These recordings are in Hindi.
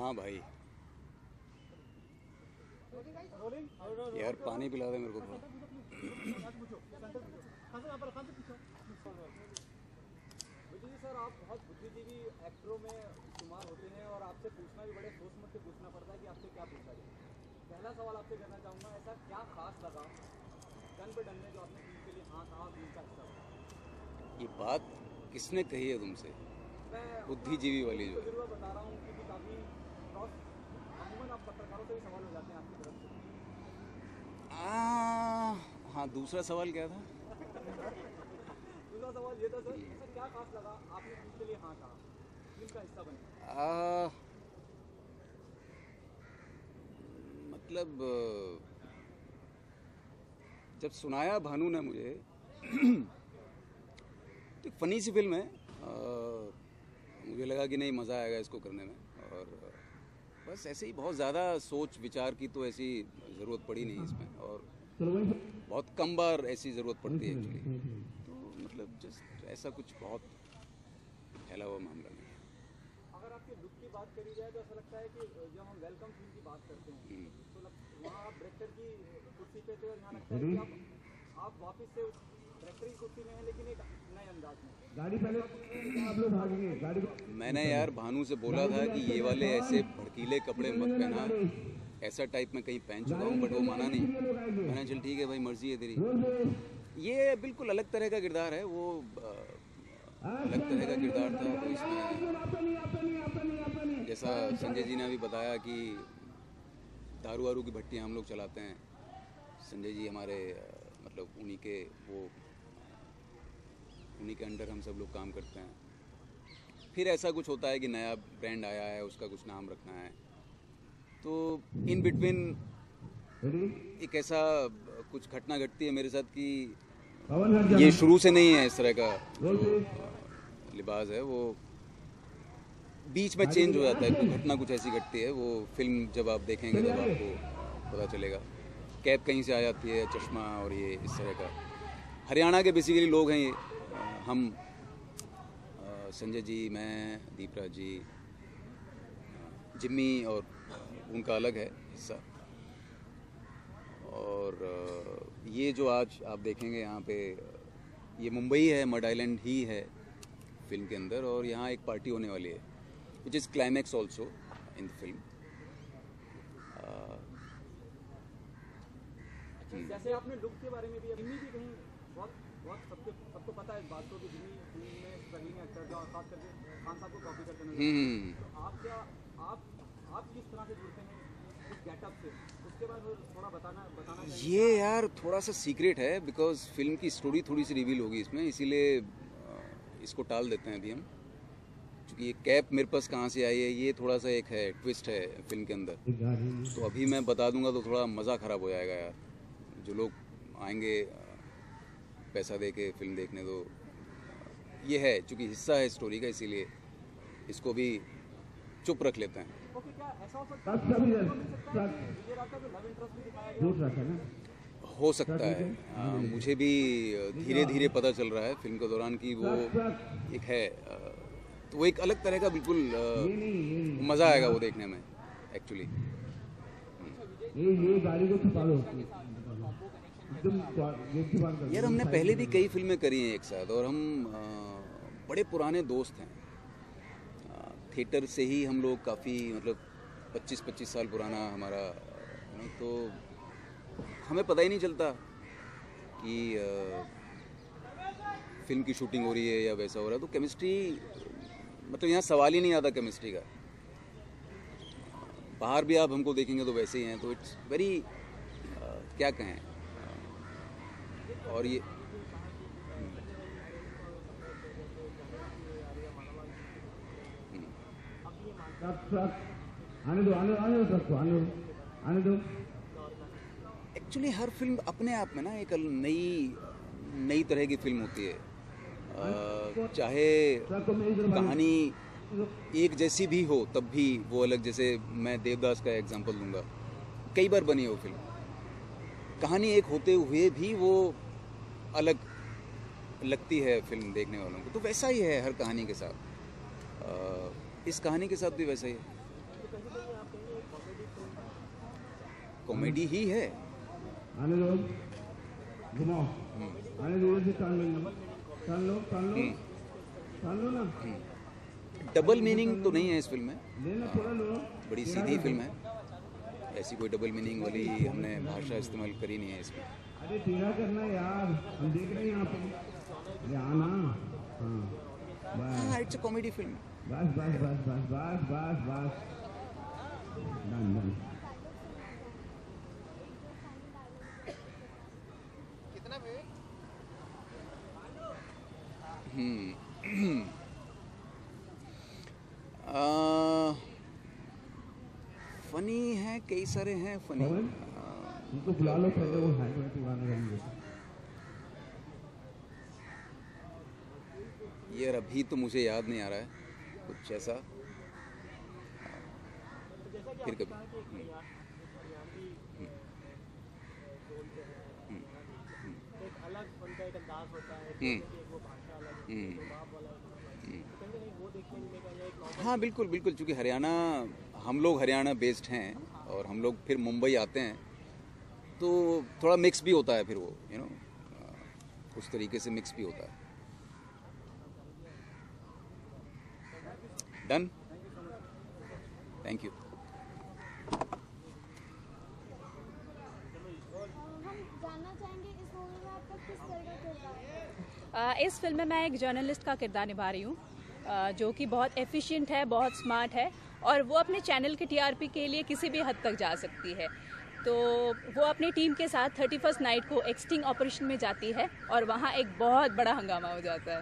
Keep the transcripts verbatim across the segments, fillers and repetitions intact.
हाँ भाई, यार पानी पिला दे मेरे को थोड़ा। जी सर, आप बहुत बुद्धिजीवी एक्टरों में शुमार होते हैं और आपसे पूछना भी बड़े सोच समझ के पूछना पड़ता है कि आपसे क्या पूछा जाए। पहला सवाल आपसे करना चाहूँगा, ऐसा क्या खास लगा गन पे डलने जो आपने फिल्म के लिए हाँ कहा, फिल्म का हिस्सा बना? ये बात किसने कही है तुमसे? मैं बुद्धिजीवी वाली जो है। तजुर्बा बता रहा हूँ क्योंकि काफ़ी क्रॉस अमूमन आप पत्रकारों से भी सवाल हो जाते हैं आपकी तरफ से। आ, हाँ, दूसरा सवाल क्या था? दूसरा सवाल ये था सर, ऐसा क्या खास लगा आपने फिल्म के लिए हाँ कहा, फिल्म का हिस्सा बने? आ, मतलब जब सुनाया भानु ने मुझे तो फनी सी फिल्म है, आ, मुझे लगा कि नहीं मज़ा आएगा इसको करने में, और बस ऐसे ही बहुत ज़्यादा सोच विचार की तो ऐसी ज़रूरत पड़ी नहीं इसमें, और बहुत कम बार ऐसी ज़रूरत पड़ती है एक्चुअली। तो मतलब जस्ट ऐसा कुछ बहुत फैला हुआ मामला नहीं है। अगर आपके लुक की बात करी जाए तो ऐसा लगता है कि जब हम वेलकम फिल्म की बात करते हैं तो वहाँ आप डायरेक्टर की कुर्सी पे थे और यहाँ लगता है कि आप आप वापस से उस डायरेक्टर की कुर्सी में हैं लेकिन एक नए अंदाज में। गाड़ी पहले आप लोग भागेंगे गाड़ी। मैंने यार भानु से बोला था कि ये वाले ऐसे भड़कीले कपड़े मत पहना, ऐसा टाइप में कहीं पहन चुका हूँ, बट वो माना नहीं। मैंने चल ठीक है भाई, मर्जी है तेरी। ये बिल्कुल अलग तरह का किरदार है, वो अलग तरह का किरदार था। तो इसमें जैसा संजय जी ने अभी बताया कि दारू वारू की भट्टियाँ हम लोग चलाते हैं, संजय जी हमारे मतलब उन्हीं के वो उन्हीं के अंडर हम सब लोग काम करते हैं। फिर ऐसा कुछ होता है कि नया ब्रांड आया है, उसका कुछ नाम रखना है, तो इन बिटवीन एक ऐसा कुछ घटना घटती है मेरे साथ कि ये शुरू से नहीं है, इस तरह का जो लिबास है वो बीच में चेंज हो जाता है। कोई घटना कुछ ऐसी घटती है, वो फिल्म जब आप देखेंगे तब आपको पता चलेगा। कैप कहीं से आ जाती है, चश्मा, और ये इस तरह का। हरियाणा के बेसिकली लोग हैं ये, हम संजय जी, मैं, दीपराज जी, जिम्मी, और उनका अलग है हिस्सा। और ये जो आज आप देखेंगे यहाँ पे, ये मुंबई है, मड आइलैंड ही है फिल्म के अंदर, और यहाँ एक पार्टी होने वाली है which is climax also in the film. जैसे आपने लुक के बारे में भी, जिम्मी भी कहीं बहुत बहुत सबको सबको पता है इस बात को कि जिम्मी फिल्म में स्ट्रगलिंग एक्टर जो खास करके खान साहब को कॉपी करते नजर। तो आप क्या आप आप किस तरह से जुड़ते हैं इस गेटअप से, उसके बारे में थोड़ा बताना बताना चाहिए। ये यार थोड़ा सा सीक्रेट है, बिकॉज फिल्म की स्टोरी थोड़ी सी रिवील होगी इसमें, इसीलिए इसको टाल देते हैं अभी हम। क्योंकि ये कैप मेरे पास कहाँ से आई है, ये थोड़ा सा एक है ट्विस्ट है फिल्म के अंदर, तो अभी मैं बता दूंगा तो थोड़ा मज़ा ख़राब हो जाएगा यार। जो लोग आएंगे पैसा दे के फिल्म देखने, तो ये है चूँकि हिस्सा है स्टोरी का, इसीलिए इसको भी चुप रख लेते हैं। हो सकता है, आ, मुझे भी धीरे धीरे पता चल रहा है फिल्म के दौरान कि वो एक है, आ, तो वो एक अलग तरह का बिल्कुल मज़ा आएगा वो देखने में एक्चुअली। यार हमने पहले भी कई फिल्में करी हैं एक साथ, और हम आ, बड़े पुराने दोस्त हैं। थिएटर से ही हम लोग काफ़ी मतलब पच्चीस पच्चीस साल पुराना हमारा, तो हमें पता ही नहीं चलता कि आ, फिल्म की शूटिंग हो रही है या वैसा हो रहा है। तो केमिस्ट्री मतलब यहाँ सवाल ही नहीं आता केमिस्ट्री का। बाहर भी आप हमको देखेंगे तो वैसे ही हैं, तो इट्स वेरी क्या कहें। और ये एक्चुअली हर फिल्म अपने आप में ना एक नई नई तरह की फिल्म होती है। आ, चाहे कहानी एक जैसी भी हो तब भी वो अलग। जैसे मैं देवदास का एग्जांपल दूंगा, कई बार बनी वो फिल्म, कहानी एक होते हुए भी वो अलग लगती है फिल्म देखने वालों को। तो वैसा ही है हर कहानी के साथ, आ, इस कहानी के साथ भी वैसा ही है। कॉमेडी ही है। डबल मीनिंग तो नहीं है इस फिल्म में, बड़ी सीधी फिल्म है, ऐसी कोई डबल मीनिंग वाली हमने भाषा इस्तेमाल करी नहीं है इसमें। अरे तेरा करना यार, हम देख रहे हैं यहाँ पे, यहाँ ना, हाँ, हाँ, इट्स अ कॉमेडी फिल्म। बस बस बस बस बस बस बस डन डन। कितना पे? हम्म फनी है, कई सारे हैं फनी। उनको बुला लो पहले, वो है तो गाने गाएंगे यार, अभी तो मुझे याद नहीं आ रहा है कुछ ऐसा, फिर कभी। अलग उनका एक अंदाज होता है, हम्म वो भाषा अलग हम्म वाला तो कहीं वो देखने मिलेगा या एक हाँ बिल्कुल बिल्कुल, क्योंकि हरियाणा, हम लोग हरियाणा बेस्ड हैं और हम लोग फिर मुंबई आते हैं तो थोड़ा मिक्स भी होता है, फिर वो यू नो उस तरीके से मिक्स भी होता है। Done, thank you. इस फिल्म में मैं एक जर्नलिस्ट का किरदार निभा रही हूँ, जो कि बहुत एफिशिएंट है, बहुत स्मार्ट है और वो अपने चैनल के टीआरपी के लिए किसी भी हद तक जा सकती है। तो वो अपनी टीम के साथ थर्टी फर्स्ट नाइट को एक्सटिंग ऑपरेशन में जाती है और वहाँ एक बहुत बड़ा हंगामा हो जाता है।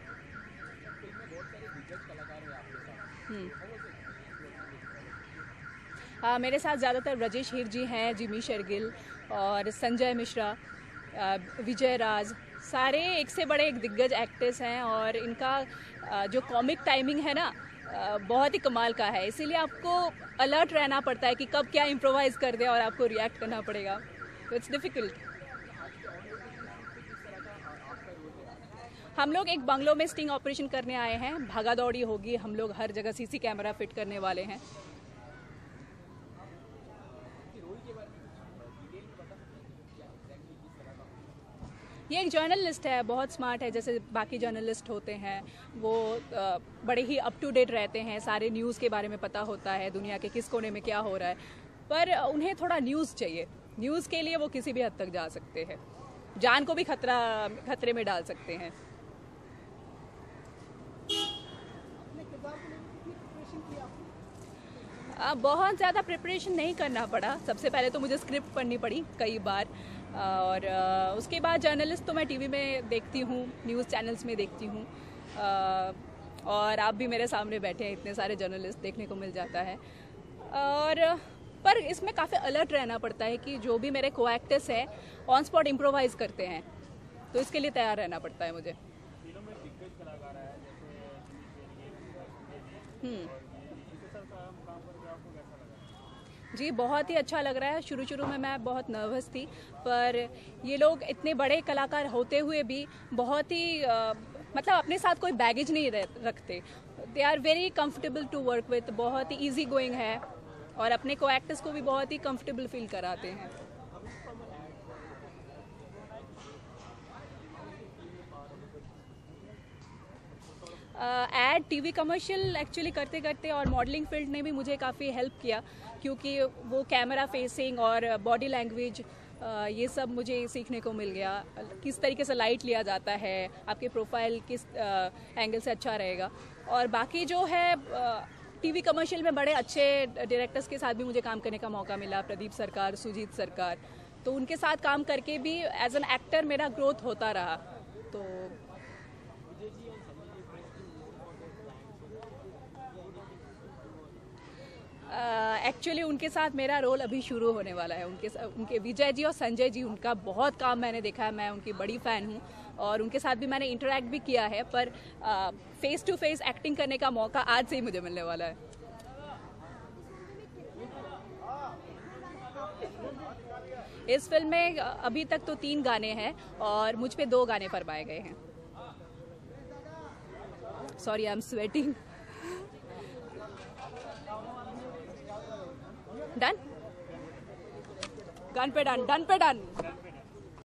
हाँ, मेरे साथ ज़्यादातर राजेश हीर जी हैं, जिमी शेरगिल और संजय मिश्रा, विजय राज, सारे एक से बड़े एक दिग्गज एक्टर्स हैं और इनका जो कॉमिक टाइमिंग है ना, बहुत ही कमाल का है। इसीलिए आपको अलर्ट रहना पड़ता है कि कब क्या इम्प्रोवाइज कर दे और आपको रिएक्ट करना पड़ेगा, तो इट्स डिफ़िकल्ट। हम लोग एक बंगलो में स्टिंग ऑपरेशन करने आए हैं, भागा दौड़ी होगी, हम लोग हर जगह सीसी कैमरा फिट करने वाले हैं। ये एक जर्नलिस्ट है, बहुत स्मार्ट है, जैसे बाकी जर्नलिस्ट होते हैं, वो बड़े ही अप टू डेट रहते हैं, सारे न्यूज़ के बारे में पता होता है, दुनिया के किस कोने में क्या हो रहा है, पर उन्हें थोड़ा न्यूज़ चाहिए। न्यूज़ के लिए वो किसी भी हद तक जा सकते हैं, जान को भी खतरा खतरे में डाल सकते हैं। आ, बहुत ज़्यादा प्रिपरेशन नहीं करना पड़ा। सबसे पहले तो मुझे स्क्रिप्ट पढ़नी पड़ी कई बार, और आ, उसके बाद जर्नलिस्ट तो मैं टीवी में देखती हूँ, न्यूज़ चैनल्स में देखती हूँ, और आप भी मेरे सामने बैठे हैं, इतने सारे जर्नलिस्ट देखने को मिल जाता है। और पर इसमें काफ़ी अलर्ट रहना पड़ता है कि जो भी मेरे को एक्टर्स हैं ऑन स्पॉट इम्प्रोवाइज करते हैं, तो इसके लिए तैयार रहना पड़ता है मुझे। जी, बहुत ही अच्छा लग रहा है। शुरू शुरू में मैं बहुत नर्वस थी, पर ये लोग इतने बड़े कलाकार होते हुए भी बहुत ही आ, मतलब अपने साथ कोई बैगेज नहीं रखते। They are very comfortable to work with, बहुत ही इजी गोइंग है और अपने को एक्टर्स को भी बहुत ही कंफर्टेबल फील कराते हैं। एड, टीवी कमर्शियल एक्चुअली करते करते और मॉडलिंग फील्ड ने भी मुझे काफ़ी हेल्प किया, क्योंकि वो कैमरा फेसिंग और बॉडी लैंग्वेज ये सब मुझे सीखने को मिल गया। किस तरीके से लाइट लिया जाता है, आपके प्रोफाइल किस एंगल से अच्छा रहेगा। और बाकी जो है टीवी कमर्शियल में बड़े अच्छे डायरेक्टर्स के साथ भी मुझे काम करने का मौका मिला, प्रदीप सरकार, सुजीत सरकार, तो उनके साथ काम करके भी एज एन एक्टर मेरा ग्रोथ होता रहा। तो एक्चुअली uh, उनके साथ मेरा रोल अभी शुरू होने वाला है। उनके उनके विजय जी और संजय जी, उनका बहुत काम मैंने देखा है, मैं उनकी बड़ी फ़ैन हूँ और उनके साथ भी मैंने इंटरेक्ट भी किया है, पर फेस टू फेस एक्टिंग करने का मौका आज से ही मुझे मिलने वाला है। इस फिल्म में अभी तक तो तीन गाने हैं और मुझ पे दो गाने फरमाए गए हैं। Sorry, I am sweating. Done. गन पे डन, डन पे डन।